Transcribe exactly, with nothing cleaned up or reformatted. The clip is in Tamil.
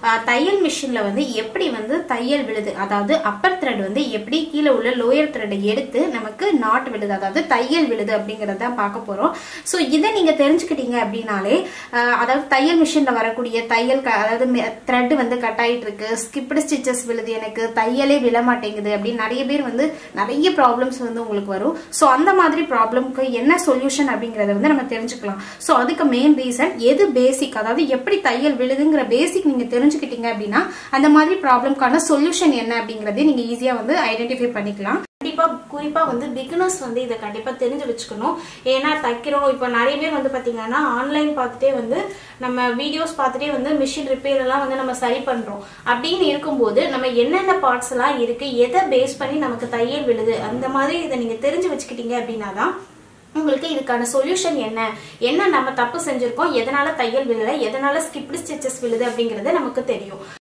தையல் மிஷின்ல வந்து எப்படி வந்து தையல் விழுது, அதாவது அப்பர் த்ரெட் வந்து எப்படி கீழே உள்ள லோயர் த்ரெட்டை எடுத்து நமக்கு நாட் விழுது, அதாவது தையல் விழுது அப்படிங்கறத பார்க்க போறோம். சோ இதை நீங்க தெரிஞ்சுக்கிட்டீங்க அப்படின்னாலே, அதாவது தையல் மிஷின்ல வரக்கூடிய தையல் அதாவது த்ரெட் வந்து கட் ஆயிட்டு இருக்கு, ஸ்கிப்டு ஸ்டிச்சஸ் விழுது, எனக்கு தையலே விழ மாட்டேங்குது அப்படின்னு நிறைய பேர் வந்து நிறைய ப்ராப்ளம்ஸ் வந்து உங்களுக்கு வரும். சோ அந்த மாதிரி ப்ராப்ளம்க்கு என்ன சொல்யூஷன் அப்படிங்கறத வந்து நம்ம தெரிஞ்சுக்கலாம். சோ அதுக்கு மெயின் ரீசன் எது பேசிக், அதாவது எப்படி தையல் விழுதுங்கிற பேசிக் நீங்க தெரிஞ்சுக்கிட்டீங்க அப்படின்னா அந்த மாதிரி ப்ராப்ளம்க்கான சொல்யூஷன் என்ன அப்படிங்கறதை நீங்க ஈஸியா வந்து ஐடென்டிஃபை பண்ணிக்கலாம். கண்டிப்பா குறிப்பா வந்து பிகினர்ஸ் வந்து இதை கண்டிப்பா தெரிஞ்சு வச்சுக்கணும். ஏன்னா தைக்கிறோம், இப்ப நிறைய பேர் வந்து பாத்தீங்கன்னா ஆன்லைன் பார்த்துட்டே வந்து நம்ம வீடியோஸ் பார்த்துட்டே வந்து மிஷின் ரிப்பேர் எல்லாம் வந்து நம்ம சரி பண்றோம். அப்படின்னு இருக்கும்போது நம்ம என்னென்ன பார்ட்ஸ் எல்லாம் இருக்கு, எதை பேஸ் பண்ணி நமக்கு தையல் விழுது, அந்த மாதிரி இதை நீங்க தெரிஞ்சு வச்சுக்கிட்டீங்க அப்படின்னாதான் உங்களுக்கு இதுக்கான சொல்யூஷன் என்ன, என்ன நம்ம தப்பு செஞ்சிருக்கோம், எதனால தையல் விழுல, எதனால ஸ்கிப்டு ஸ்டிச்சஸ் விழுது அப்படிங்கறது நமக்கு தெரியும்.